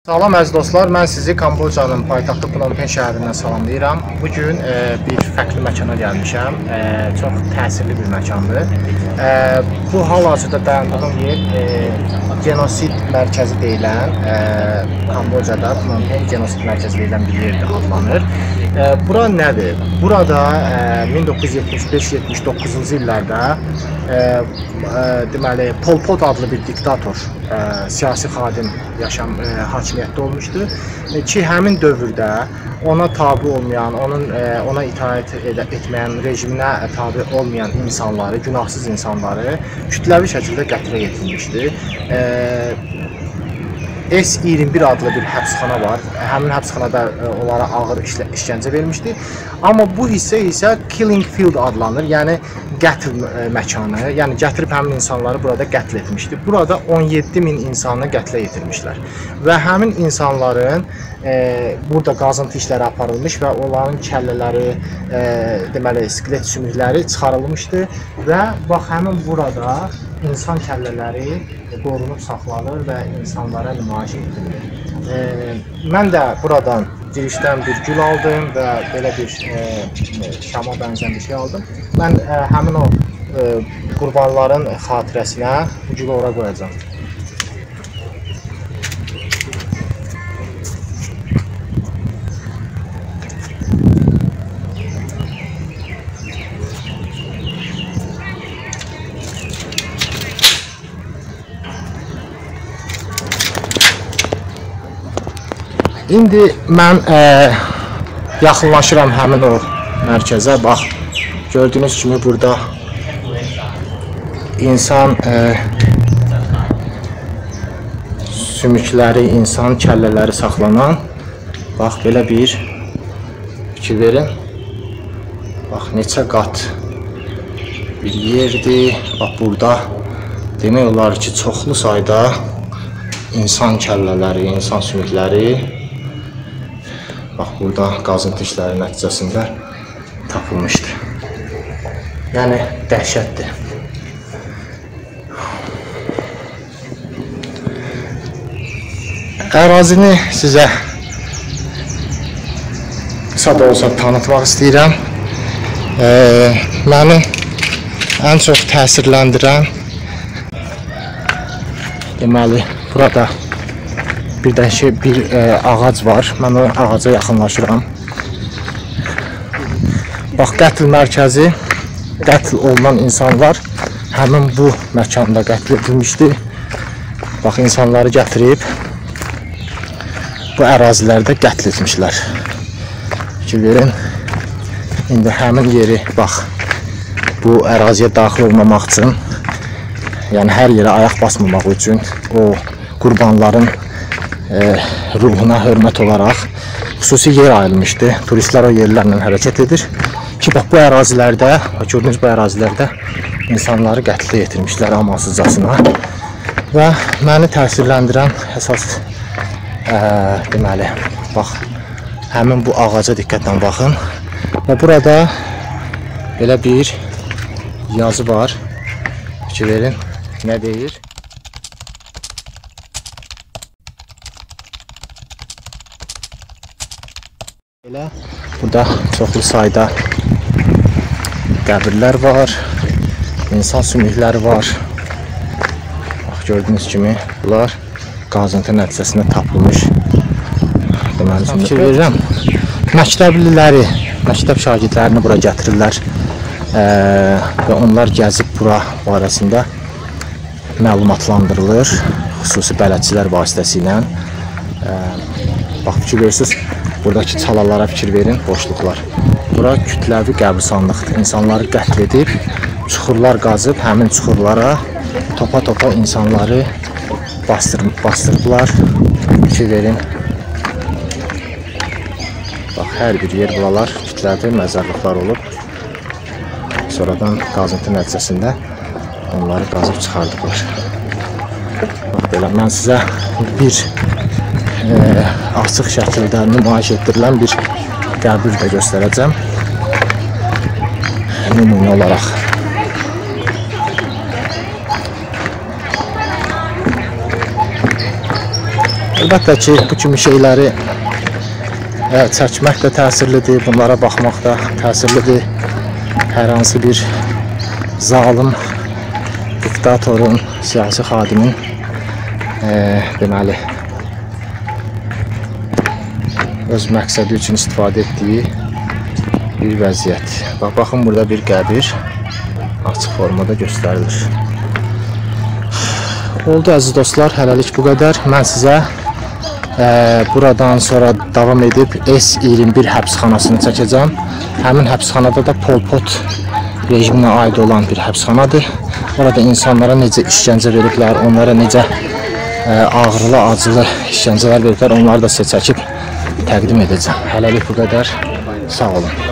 Salam əziz dostlar, mən sizi Kambocanın paytaxtı Phnom Penh şəhərindən salamlayıram. Bugün bir fərqli məkana gəlmişəm. Çox təsirli bir məkandır. Bu hal-hazırda dayandığım yer genosid mərkəzi deyilən, Kambocada Phnom Penh genosid mərkəzi deyilən bir yerdir, adlanır. Bura nədir? Burada 1975-79-cu illərdə deməli Pol Pot adlı bir diktator, siyasi xadim hakimiyyətdə olmuşdu ki, həmin dövrdə ona tabi olmayan, ona itaət etməyən, rejiminə tabi olmayan insanları, günahsız insanları kütləvi şəkildə qətlə yetirmişdi. S21 adlı bir həbsxana var. Həmin həbsxanada onlara ağır işgəncə verilmişdi. Amma bu hissə isə Killing Field adlanır. Yəni qətl məkanı. Yəni gətirib həmin insanları burada qətl etmişdi. Burada 17.000 insanı qətlə yetirmişlər. Və həmin insanların burada qazıntı işləri aparılmış və onların kəllələri, deməli skelet sümükləri çıxarılmışdı və bax həmin burada insan kəllələri qorunub saxlanır və insanlara nümayiş edilir. Mən də buradan girişdən bir gül aldım və belə bir şama bənzər bir şey aldım. Mən həmin o qurbanların xatirəsinə bu gülü ora qoyacağam. İndi mən yaxınlaşıram həmin o mərkəzə. Bax, gördüyünüz kimi burada insan sümükləri, insan kəllələri saxlanan, bax, belə bir fikir verin. Bax, neçə qat bir yerdir. Bax, burada demək olar ki, çoxlu sayda insan kəllələri, insan sümükləri bax, burada qazıntı işləri nəticəsində tapılmışdı. Yəni, dəhşətdir. Ərazini sizə qısa da olsa tanıtmaq istəyirəm. Məni ən çox təsirləndirən, deməli, burada bir ağac var. Mən o ağaca yaxınlaşıram. Bax, qətl mərkəzi, qətl olunan insanlar həmin bu məkanda qətl edilmişdi. Bax, insanları gətirib bu ərazilərdə qətl etmişlər. Fikir verin. İndi həmin yeri, bax, bu əraziyə daxil olmamaq üçün, yəni hər yerə ayaq basmamaq üçün o qurbanların ruhuna hörmət olaraq xüsusi yer ayrılmışdı. Turistlər o yerlərlə hərəkət edir ki, bax, bu ərazilərdə, gördüyünüz bu ərazilərdə insanları qətlə yetirmişlər amansızcasına. Və məni təsirləndirən əsas, deməli, bax, həmin bu ağaca diqqətlə baxın. Və burada belə bir yazı var. Fikir verin, nə deyir? Burada çoxlu sayda qəbirlər var, insan sümükləri var. Bax, gördüyünüz kimi bunlar qazıntı nəticəsində tapılmış. Deməli, fikir verirəm. Məktəbliləri, məktəb şagirdlərini bura gətirirlər və onlar gəzib bura barəsində məlumatlandırılır, xüsusi bələdçilər vasitəsilə. Bax, fikir verirsiniz. Buradakı çalalara fikir verin, boşluqlar. Bura kütləvi qəbirstanlıqdır. İnsanları qətl edib, çuxurlar qazıb, həmin çuxurlara topa-topa insanları bastırıblar. Fikir verin. Bax, hər bir yer buralar kütləvi məzarlıqlar olub. Sonradan qazıntı nəticəsində onları qazıb çıxardıblar. Bax, belə, mən sizə bir açıq şəkildə nümayiş etdirilən bir qəbir də göstərəcəm. Nümunə olaraq. Əlbəttə ki, bu kimi şeyləri çəkmək də təsirlidir, bunlara baxmaq da təsirlidir. Hər hansı bir zalim diktatorun, siyasi xadimin deməli öz məqsədi üçün istifadə etdiyi bir vəziyyət. Baxın, burada bir qəbir açıq formada göstərilir. Oldu əziz dostlar, hələlik bu qədər. Mən sizə buradan sonra davam edib S21 həbsxanasını çəkəcəm. Həmin həbsxanada da Pol Pot rejiminə aid olan bir həbsxanadır. Orada insanlara necə işgəncə veriblər, onlara necə ağrılı, acılı işgəncələr veriblər, onları da sizə çəkib təqdim edəcəm. Hələlik bu qədər. Sağ olun.